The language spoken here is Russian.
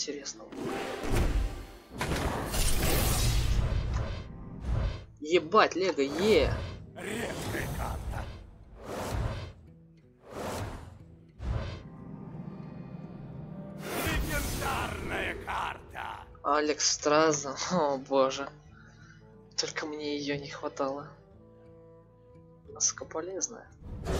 интересного? Ебать, Лего, Редкая карта. Легендарная карта. Алекс Страза, о боже. Только мне ее не хватало. Насколько полезная.